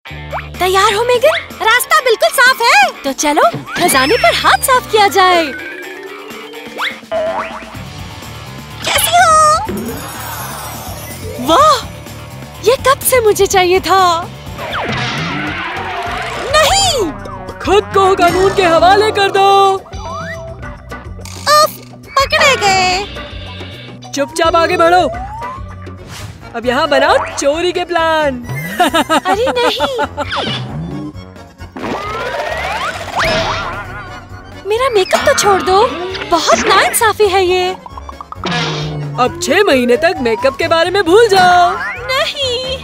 तैयार हो मेगन? रास्ता बिल्कुल साफ है। तो चलो खजाने पर हाथ साफ किया जाए। कैसी हो? वाह, ये कब से मुझे चाहिए था। नहीं, खुद को कानून के हवाले कर दो। उफ, पकड़े गए। चुपचाप आगे बढ़ो। अब यहाँ बनाओ चोरी के प्लान। अरे नहीं, मेरा मेकअप तो छोड़ दो। बहुत नाइंसाफी है ये। अब 6 महीने तक मेकअप के बारे में भूल जाओ। नहीं।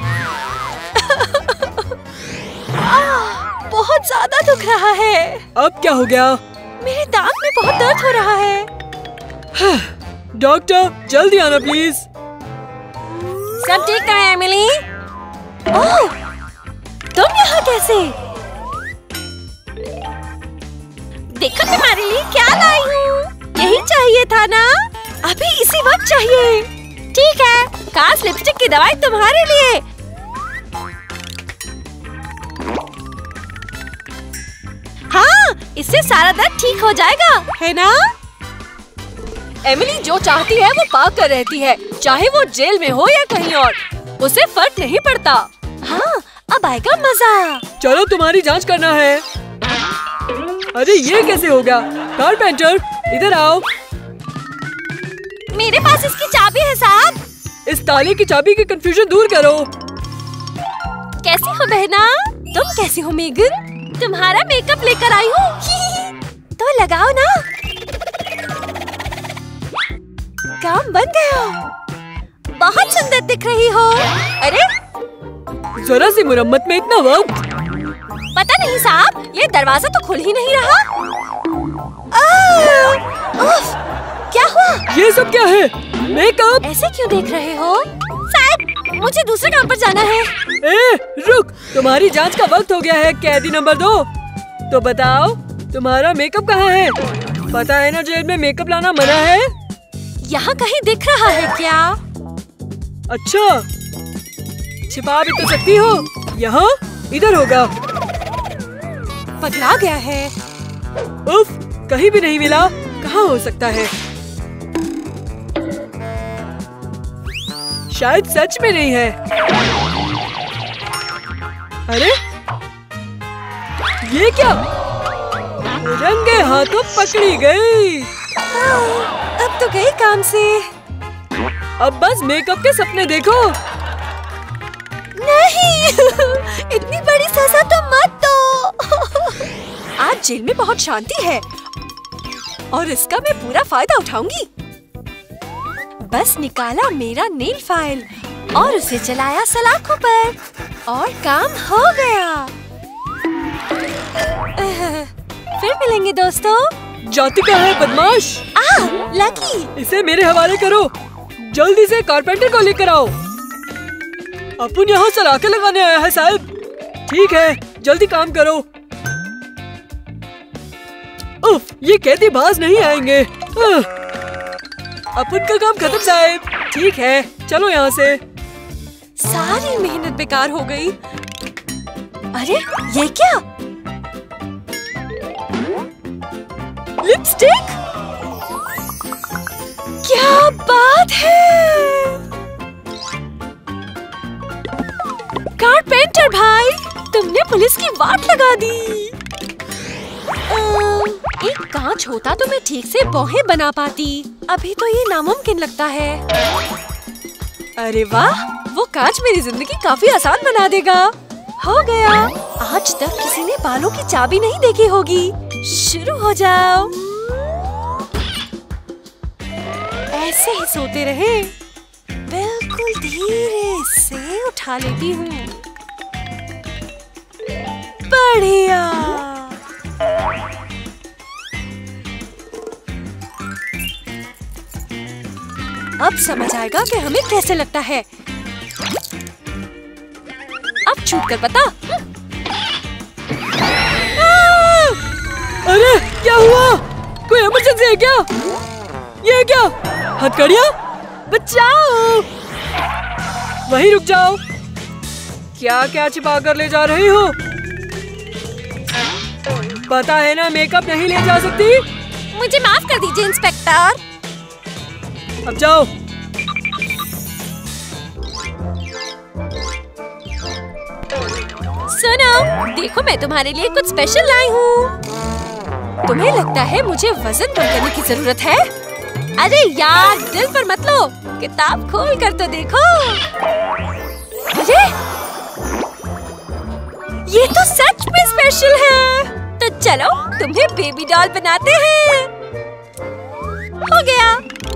बहुत ज्यादा दुख रहा है। अब क्या हो गया? मेरे दांत में बहुत दर्द हो रहा है। डॉक्टर जल्दी आना प्लीज। सब ठीक है एमिली? ओह, तुम यहाँ कैसे? देखो तुम्हारे लिए क्या लाई हूँ। यही चाहिए था ना? अभी इसी वक्त चाहिए। ठीक है, खास लिपस्टिक की दवाई तुम्हारे लिए। हाँ, इससे सारा दर्द ठीक हो जाएगा, है ना? एमिली जो चाहती है वो पा कर रहती है, चाहे वो जेल में हो या कहीं और, उसे फर्क नहीं पड़ता। हाँ, अब आएगा मजा। चलो तुम्हारी जांच करना है। अरे ये कैसे हो गया? कारपेंटर इधर आओ। मेरे पास इसकी चाबी है साहब। इस ताले की चाबी की कंफ्यूजन दूर करो। कैसी हो बहना? तुम कैसी हो मेगन? तुम्हारा मेकअप लेकर आई हूँ। तो लगाओ ना। काम बन गया। बहुत सुंदर दिख रही हो। अरे जरा सी मुरम्मत में इतना वक्त? पता नहीं साहब, ये दरवाजा तो खुल ही नहीं रहा। उफ, क्या हुआ? ये सब क्या है? मेकअप? ऐसे क्यों देख रहे हो? साहब, मुझे दूसरे काम पर जाना है। ए, रुक, तुम्हारी जांच का वक्त हो गया है, कैदी नंबर 2। तो बताओ, तुम्हारा मेकअप कहाँ है? पता है ना जेल में मेकअप लाना मना है। यहाँ कहीं दिख रहा है क्या? अच्छा, छिपा भी तो सकती हो। यहाँ इधर होगा। पगला गया है। उफ, कहीं भी नहीं मिला। कहाँ हो सकता है? शायद सच में नहीं है। अरे ये क्या? रंगे हाथों पकड़ी गई। अब तो गई काम से। अब बस मेकअप के सपने देखो। नहीं, इतनी बड़ी सजा तो मत दो। आज जेल में बहुत शांति है और इसका मैं पूरा फायदा उठाऊंगी। बस निकाला मेरा नेल फाइल और उसे चलाया सलाखों पर और काम हो गया। फिर मिलेंगे दोस्तों। जाती का है बदमाश। लकी, इसे मेरे हवाले करो। जल्दी से कारपेंटर को लेकर आओ। अपन यहाँ सलाखें लगाने आया है साहब। ठीक है, जल्दी काम करो। उफ, ये कैदी बाज नहीं आएंगे। अपन का काम खत्म साहब। ठीक है, चलो यहाँ से। सारी मेहनत बेकार हो गई। अरे ये क्या? लिपस्टिक? क्या बात है! कारपेंटर भाई, तुमने पुलिस की वाट लगा दी। एक कांच होता तो मैं ठीक से बौहें बना पाती। अभी तो ये नामुमकिन लगता है। अरे वाह, वो कांच मेरी जिंदगी काफी आसान बना देगा। हो गया। आज तक किसी ने बालों की चाबी नहीं देखी होगी। शुरू हो जाओ। ऐसे ही सोते रहे। बिल्कुल धीरे से उठा लेती हूँ। बढ़िया। अब समझ आएगा कि हमें कैसे लगता है। अब छूट कर बता। अरे क्या हुआ? कोई इमरजेंसी है क्या? ये क्या? हथकड़ियाँ? बचाओ! वहीं रुक जाओ। क्या क्या छिपा कर ले जा रही हो? पता है ना मेकअप नहीं ले जा सकती। मुझे माफ कर दीजिए इंस्पेक्टर। अब जाओ। सुनो, देखो मैं तुम्हारे लिए कुछ स्पेशल लाई हूँ। तुम्हें लगता है मुझे वजन कम करने की जरूरत है? अरे यार, दिल पर मत लो, किताब खोल कर तो देखो। अरे ये तो सच में स्पेशल है। तो चलो तुम्हें बेबी डॉल बनाते हैं। हो गया।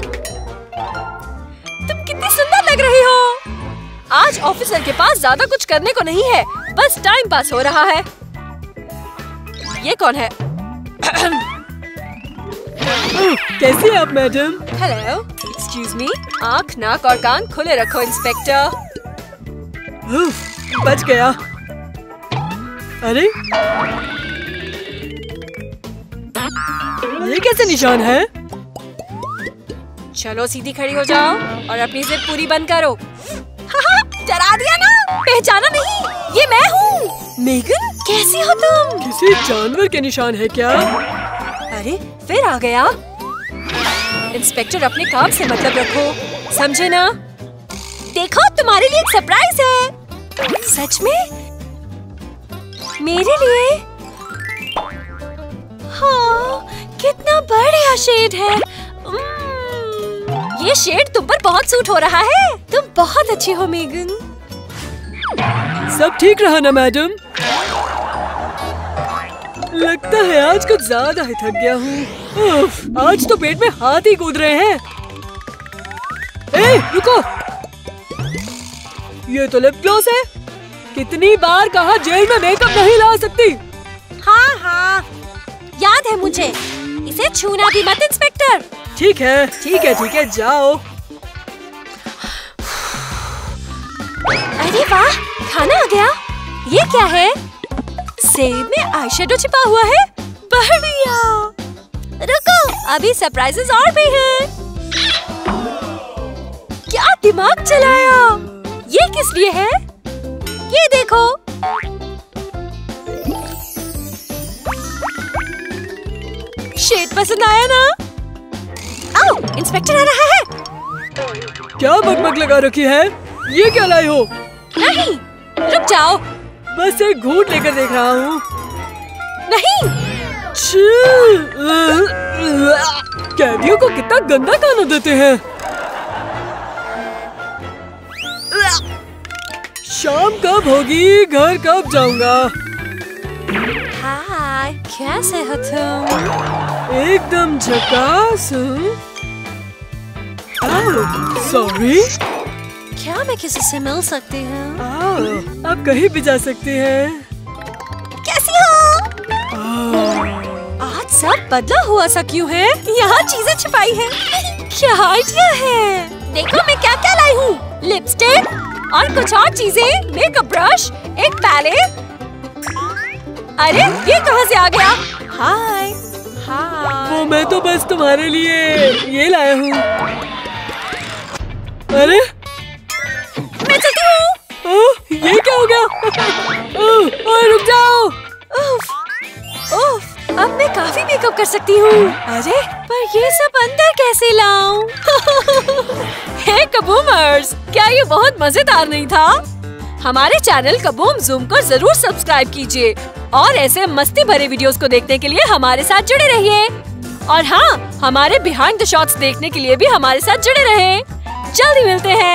तुम कितनी सुंदर लग रही हो। आज ऑफिसर के पास ज्यादा कुछ करने को नहीं है, बस टाइम पास हो रहा है। ये कौन है? कैसी हैं आप मैडम? Hello, excuse me. आँख, नाक और कान खुले रखो इंस्पेक्टर। बच गया। अरे ये कैसे निशान है? चलो सीधी खड़ी हो जाओ और अपनी जिप पूरी बंद करो। डरा दिया ना? पहचाना नहीं? ये मैं हूँ। मेगन, कैसी हो तुम? किसी जानवर के निशान है क्या? अरे फिर आ गया। इंस्पेक्टर अपने काम से मतलब रखो, समझे ना? देखो तुम्हारे लिए एक सरप्राइज है। सच में? मेरे लिए? हाँ, कितना बढ़िया शेड है। ये शेड तुम पर बहुत सूट हो रहा है। तुम बहुत अच्छी हो मेगन। सब ठीक रहा ना मैडम? लगता है आज कुछ ज्यादा ही थक गया हूँ। आज तो पेट में हाथ ही कूद रहे हैं। ए, रुको। ये तो लिप ग्लॉस है। कितनी बार कहा जेल में मेकअप नहीं ला सकती। हाँ हाँ, याद है मुझे। इसे छूना भी मत इंस्पेक्टर। ठीक है, ठीक है, ठीक है, जाओ। अरे वाह, खाना आ गया। ये क्या है? सेब में आईशैडो छिपा हुआ है। बढ़िया। रुको, अभी सरप्राइजेस और भी हैं। क्या दिमाग चलाया। ये किस लिए है? ये देखो। शेड पसंद आया ना? आओ, इंस्पेक्टर आ रहा है। क्या बकबक लगा रखी है? ये क्या लाई हो? नहीं, रुक जाओ। बस एक घूंट लेकर देख रहा हूँ। नहीं। कैदियों को कितना गंदा खाना देते हैं। शाम कब होगी? घर कब जाऊंगा? हाय, कैसे हो तुम? एकदम झकास। सॉरी। क्या मैं किसी से मिल सकती हूँ? आप कहीं भी जा सकते हैं। कैसी हो? आज सब बदला हुआ सा क्यों है? यहाँ चीजें छिपाई हैं। क्या आइडिया है? देखो मैं क्या क्या लाई हूँ। लिपस्टिक और कुछ और चीजें, मेकअप ब्रश, एक पैलेट। अरे ये कहाँ से आ गया? हाय हाय। वो मैं तो बस तुम्हारे लिए ये लाया हूँ। अरे मैं चलती हूँ। ये क्या हो गया? रुक जाओ। उफ, अब मैं काफी मेकअप कर सकती हूँ। अरे पर ये सब अंदर कैसे लाऊं? हे कबूमर्स, क्या ये बहुत मजेदार नहीं था? हमारे चैनल कबूम ज़ूम को जरूर सब्सक्राइब कीजिए और ऐसे मस्ती भरे वीडियोस को देखने के लिए हमारे साथ जुड़े रहिए। और हाँ, हमारे बिहाइंड द शॉट्स देखने के लिए भी हमारे साथ जुड़े रहें। जल्दी मिलते हैं।